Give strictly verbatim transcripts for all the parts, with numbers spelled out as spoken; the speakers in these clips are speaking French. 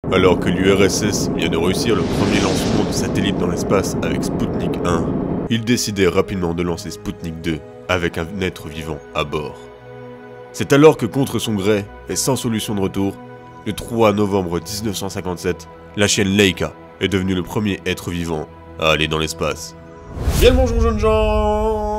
Alors que l'U R S S vient de réussir le premier lancement de satellite dans l'espace avec Sputnik un, il décidait rapidement de lancer Sputnik deux avec un être vivant à bord. C'est alors que contre son gré et sans solution de retour, le trois novembre mille neuf cent cinquante-sept, la chaîne Leica est devenue le premier être vivant à aller dans l'espace. Bien le bonjour jeunes gens.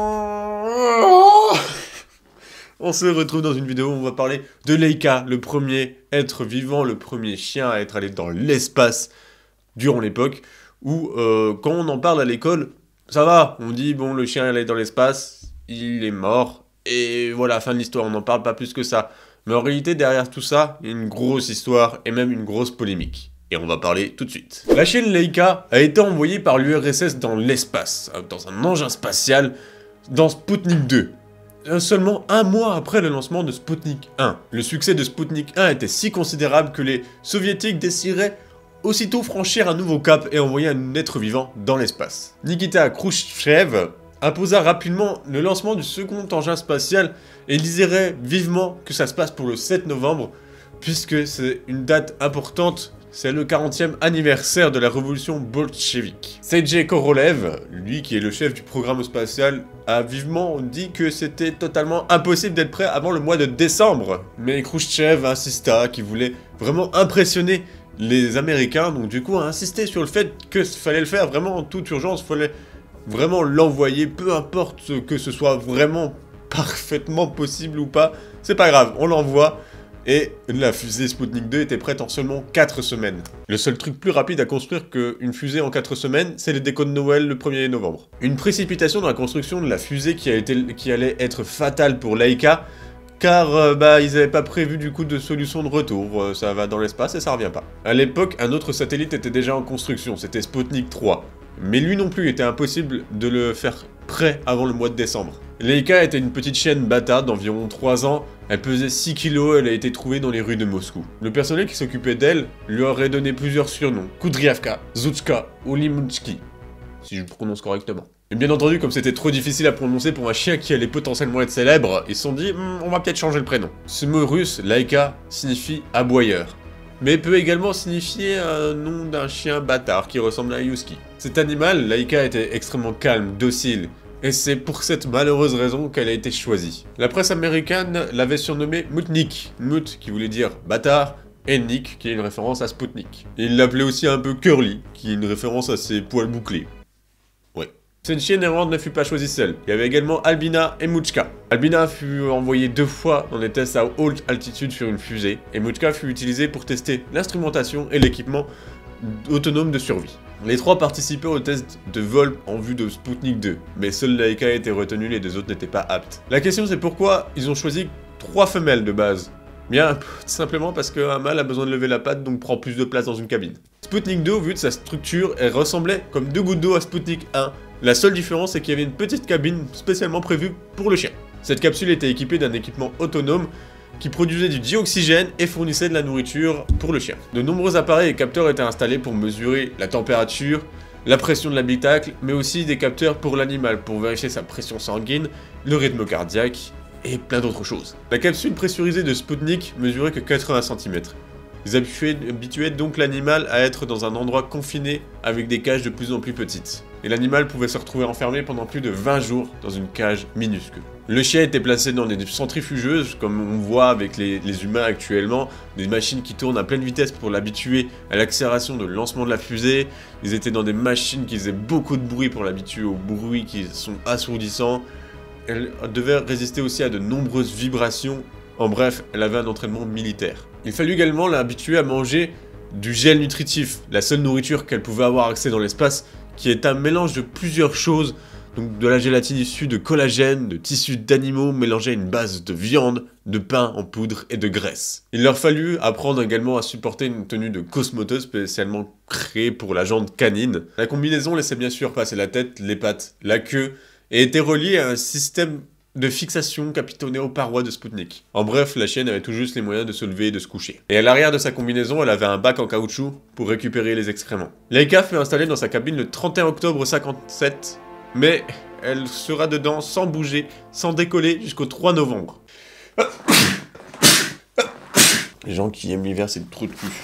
On se retrouve dans une vidéo où on va parler de Leica, le premier être vivant, le premier chien à être allé dans l'espace durant l'époque où, euh, quand on en parle à l'école, ça va, on dit, bon, le chien est allé dans l'espace, il est mort, et voilà, fin de l'histoire, on n'en parle pas plus que ça. Mais en réalité, derrière tout ça, il y a une grosse histoire, et même une grosse polémique. Et on va parler tout de suite. La chaîne Leica a été envoyée par l'U R S S dans l'espace, dans un engin spatial, dans Sputnik deux. Seulement un mois après le lancement de Sputnik un. Le succès de Sputnik un était si considérable que les soviétiques décideraient aussitôt franchir un nouveau cap et envoyer un être vivant dans l'espace. Nikita Khrouchtchev imposa rapidement le lancement du second engin spatial et désirait vivement que ça se passe pour le sept novembre, puisque c'est une date importante. C'est le quarantième anniversaire de la révolution bolchevique. Sergei Korolev, lui qui est le chef du programme spatial, a vivement dit que c'était totalement impossible d'être prêt avant le mois de décembre. Mais Khrouchtchev insista qu'il voulait vraiment impressionner les Américains, donc du coup a insisté sur le fait que fallait le faire vraiment en toute urgence, il fallait vraiment l'envoyer, peu importe que ce soit vraiment parfaitement possible ou pas, c'est pas grave, on l'envoie. Et la fusée Sputnik deux était prête en seulement quatre semaines. Le seul truc plus rapide à construire qu'une fusée en quatre semaines, c'est les décos de Noël le premier novembre. Une précipitation dans la construction de la fusée qui, a été, qui allait être fatale pour Leica, car euh, bah, ils n'avaient pas prévu du coup de solution de retour, euh, ça va dans l'espace et ça revient pas. À l'époque, un autre satellite était déjà en construction, c'était Sputnik trois. Mais lui non plus, il était impossible de le faire prêt avant le mois de décembre. Leica était une petite chienne bâtarde d'environ trois ans, elle pesait six kilos, elle a été trouvée dans les rues de Moscou. Le personnel qui s'occupait d'elle lui aurait donné plusieurs surnoms, Kudryavka, Zutska ou Limunchki, si je prononce correctement. Et bien entendu, comme c'était trop difficile à prononcer pour un chien qui allait potentiellement être célèbre, ils se sont dit, hm, on va peut-être changer le prénom. Ce mot russe, Leica, signifie aboyeur, mais peut également signifier un nom d'un chien bâtard qui ressemble à un husky. Cet animal, Leica, était extrêmement calme, docile, et c'est pour cette malheureuse raison qu'elle a été choisie. La presse américaine l'avait surnommée Mutnik, Mut qui voulait dire bâtard, et Nick qui est une référence à Sputnik. Et il l'appelait aussi un peu Curly, qui est une référence à ses poils bouclés. Ouais. Cette chienne errante ne fut pas choisie seule. Il y avait également Albina et Muchka. Albina fut envoyée deux fois dans des tests à haute altitude sur une fusée, et Muchka fut utilisée pour tester l'instrumentation et l'équipement autonome de survie. Les trois participaient au test de vol en vue de Sputnik deux, mais seul Leica a été retenu, les deux autres n'étaient pas aptes. La question c'est pourquoi ils ont choisi trois femelles de base. Bien, tout simplement parce qu'un mâle a besoin de lever la patte, donc prend plus de place dans une cabine. Sputnik deux, au vu de sa structure, elle ressemblait comme deux gouttes d'eau à Sputnik un. La seule différence c'est qu'il y avait une petite cabine spécialement prévue pour le chien. Cette capsule était équipée d'un équipement autonome qui produisait du dioxygène et fournissait de la nourriture pour le chien. De nombreux appareils et capteurs étaient installés pour mesurer la température, la pression de l'habitacle, mais aussi des capteurs pour l'animal, pour vérifier sa pression sanguine, le rythme cardiaque, et plein d'autres choses. La capsule pressurisée de Sputnik mesurait que quatre-vingts centimètres. Ils habituaient donc l'animal à être dans un endroit confiné avec des cages de plus en plus petites. Et l'animal pouvait se retrouver enfermé pendant plus de vingt jours dans une cage minuscule. Le chien était placé dans des centrifugeuses, comme on voit avec les, les humains actuellement, des machines qui tournent à pleine vitesse pour l'habituer à l'accélération de lancement de la fusée. Ils étaient dans des machines qui faisaient beaucoup de bruit pour l'habituer aux bruits qui sont assourdissants. Elle devait résister aussi à de nombreuses vibrations. En bref, elle avait un entraînement militaire. Il fallut également l'habituer à manger du gel nutritif, la seule nourriture qu'elle pouvait avoir accès dans l'espace, qui est un mélange de plusieurs choses, donc de la gélatine issue de collagène, de tissus d'animaux mélangés à une base de viande, de pain en poudre et de graisse. Il leur fallut apprendre également à supporter une tenue de cosmote spécialement créée pour la jante canine. La combinaison laissait bien sûr passer la tête, les pattes, la queue, et était reliée à un système de fixation capitonné aux parois de Sputnik. En bref, la chienne avait tout juste les moyens de se lever et de se coucher. Et à l'arrière de sa combinaison, elle avait un bac en caoutchouc pour récupérer les excréments. Leica fut installée dans sa cabine le trente et un octobre cinquante-sept, mais elle sera dedans sans bouger, sans décoller jusqu'au trois novembre. Les gens qui aiment l'hiver, c'est trop de cul.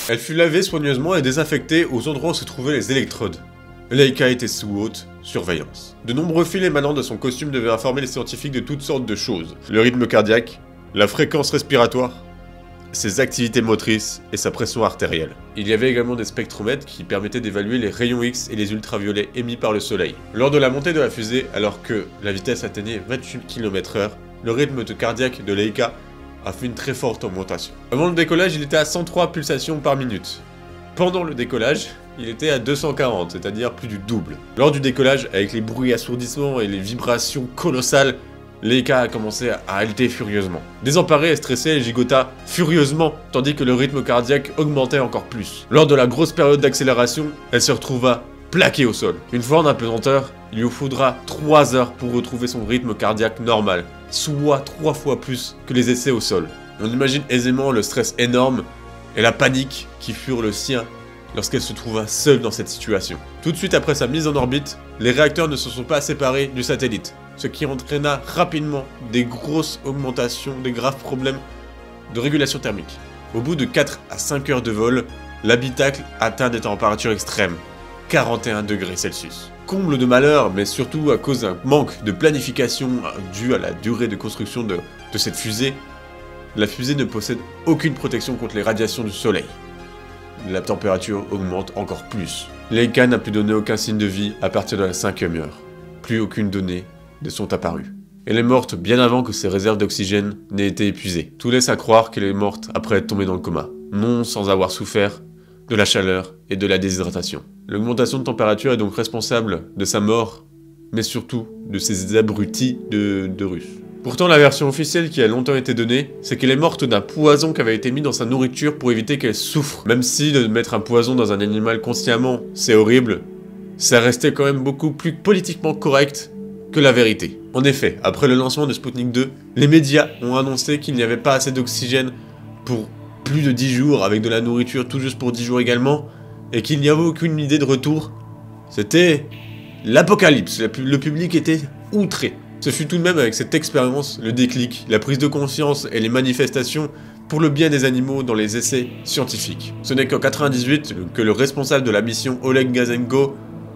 Elle fut lavée soigneusement et désinfectée aux endroits où se trouvaient les électrodes. Leica était sous haute surveillance. De nombreux fils émanant de son costume devaient informer les scientifiques de toutes sortes de choses. Le rythme cardiaque, la fréquence respiratoire, ses activités motrices et sa pression artérielle. Il y avait également des spectromètres qui permettaient d'évaluer les rayons X et les ultraviolets émis par le soleil. Lors de la montée de la fusée, alors que la vitesse atteignait vingt-huit kilomètres heure, le rythme cardiaque de Leica a fait une très forte augmentation. Avant le décollage, il était à cent trois pulsations par minute. Pendant le décollage, il était à deux cent quarante, c'est-à-dire plus du double. Lors du décollage, avec les bruits assourdissants et les vibrations colossales, Leica a commencé à halter furieusement. Désemparée et stressée, elle gigota furieusement, tandis que le rythme cardiaque augmentait encore plus. Lors de la grosse période d'accélération, elle se retrouva plaquée au sol. Une fois en apesanteur, il lui faudra trois heures pour retrouver son rythme cardiaque normal, soit trois fois plus que les essais au sol. On imagine aisément le stress énorme et la panique qui furent le sien lorsqu'elle se trouva seule dans cette situation. Tout de suite après sa mise en orbite, les réacteurs ne se sont pas séparés du satellite, ce qui entraîna rapidement des grosses augmentations, des graves problèmes de régulation thermique. Au bout de quatre à cinq heures de vol, l'habitacle atteint des températures extrêmes, quarante et un degrés Celsius. Comble de malheur, mais surtout à cause d'un manque de planification dû à la durée de construction de, de cette fusée, la fusée ne possède aucune protection contre les radiations du soleil. La température augmente encore plus. Leica n'a plus donné aucun signe de vie à partir de la cinquième heure. Plus aucune donnée ne sont apparues. Elle est morte bien avant que ses réserves d'oxygène n'aient été épuisées. Tout laisse à croire qu'elle est morte après être tombée dans le coma. Non sans avoir souffert de la chaleur et de la déshydratation. L'augmentation de température est donc responsable de sa mort, mais surtout de ces abrutis de, de Russes. Pourtant, la version officielle qui a longtemps été donnée, c'est qu'elle est morte d'un poison qui avait été mis dans sa nourriture pour éviter qu'elle souffre. Même si de mettre un poison dans un animal consciemment, c'est horrible, ça restait quand même beaucoup plus politiquement correct que la vérité. En effet, après le lancement de Sputnik deux, les médias ont annoncé qu'il n'y avait pas assez d'oxygène pour plus de dix jours, avec de la nourriture tout juste pour dix jours également, et qu'il n'y avait aucune idée de retour. C'était l'apocalypse, le public était outré. Ce fut tout de même avec cette expérience, le déclic, la prise de conscience et les manifestations pour le bien des animaux dans les essais scientifiques. Ce n'est qu'en quatre-vingt-dix-huit que le responsable de la mission, Oleg Gazenko,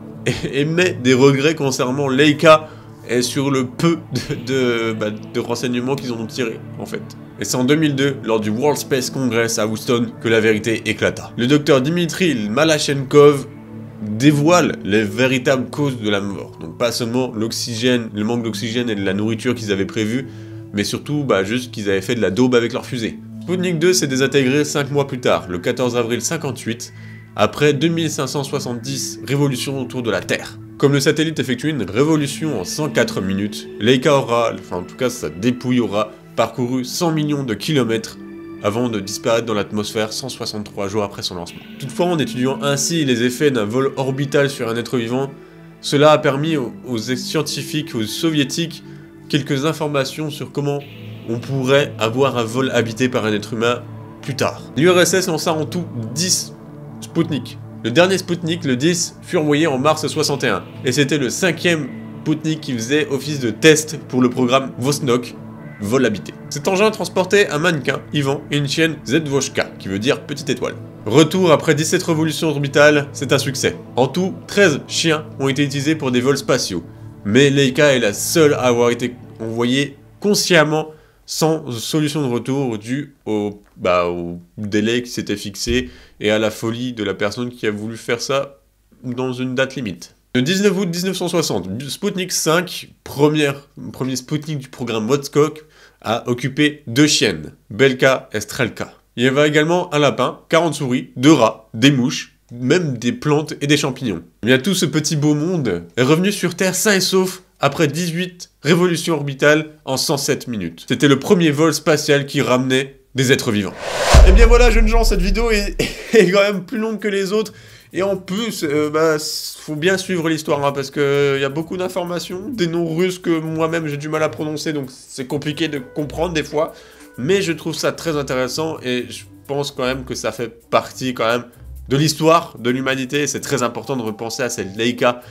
émet des regrets concernant Leica et sur le peu de, de, bah, de renseignements qu'ils en ont tirés, en fait. Et c'est en deux mille deux, lors du World Space Congress à Houston, que la vérité éclata. Le docteur Dmitri Malachenkov dévoile les véritables causes de la mort. Donc pas seulement l'oxygène, le manque d'oxygène et de la nourriture qu'ils avaient prévu, mais surtout bah, juste qu'ils avaient fait de la daube avec leur fusée. Sputnik deux s'est désintégré cinq mois plus tard, le quatorze avril cinquante-huit, après deux mille cinq cent soixante-dix révolutions autour de la Terre. Comme le satellite effectue une révolution en cent quatre minutes, Leica aura, enfin en tout cas sa dépouille aura parcouru cent millions de kilomètres avant de disparaître dans l'atmosphère cent soixante-trois jours après son lancement. Toutefois, en étudiant ainsi les effets d'un vol orbital sur un être vivant, cela a permis aux, aux scientifiques, aux soviétiques, quelques informations sur comment on pourrait avoir un vol habité par un être humain plus tard. L'U R S S lança en tout dix Sputnik. Le dernier Sputnik, le dix, fut envoyé en mars soixante et un, et c'était le cinquième Sputnik qui faisait office de test pour le programme Vosnok, vol habité. Cet engin transportait un mannequin, Ivan, et une chienne Zvezdochka, qui veut dire petite étoile. Retour après dix-sept révolutions orbitales, c'est un succès. En tout, treize chiens ont été utilisés pour des vols spatiaux, mais Leica est la seule à avoir été envoyée consciemment sans solution de retour due au, bah, au délai qui s'était fixé et à la folie de la personne qui a voulu faire ça dans une date limite. Le dix-neuf août mille neuf cent soixante, Sputnik cinq, première, premier Sputnik du programme Voskhod, a occupé deux chiennes, Belka et Strelka. Il y avait également un lapin, quarante souris, deux rats, des mouches, même des plantes et des champignons. Eh bien, tout ce petit beau monde est revenu sur Terre sain et sauf après dix-huit révolutions orbitales en cent sept minutes. C'était le premier vol spatial qui ramenait des êtres vivants. Et bien voilà, jeunes gens, cette vidéo est, est quand même plus longue que les autres. Et en plus, euh, bah, faut bien suivre l'histoire, hein, parce qu'il y a beaucoup d'informations, des noms russes que moi-même j'ai du mal à prononcer, donc c'est compliqué de comprendre des fois. Mais je trouve ça très intéressant et je pense quand même que ça fait partie quand même de l'histoire de l'humanité. C'est très important de repenser à cette Leica,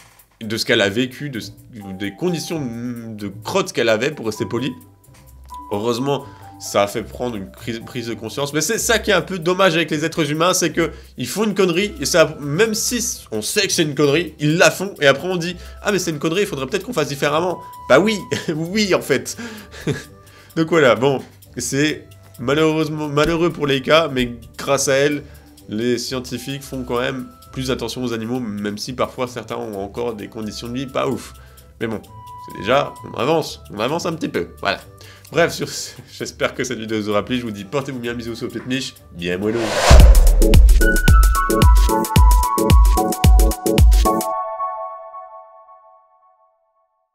de ce qu'elle a vécu, de, des conditions de crotte qu'elle avait, pour rester poli. Heureusement, ça a fait prendre une prise de conscience. Mais c'est ça qui est un peu dommage avec les êtres humains, c'est que ils font une connerie, et ça, même si on sait que c'est une connerie, ils la font, et après on dit « Ah mais c'est une connerie, il faudrait peut-être qu'on fasse différemment. » Bah oui, oui en fait. Donc voilà, bon, c'est malheureusement malheureux pour Leica, mais grâce à elle, les scientifiques font quand même plus attention aux animaux, même si parfois certains ont encore des conditions de vie pas ouf. Mais bon, c'est déjà, on avance, on avance un petit peu, voilà. Bref, sur ce, j'espère que cette vidéo vous aura plu, je vous dis portez-vous bien, bisous sur petite miche, bien mollo.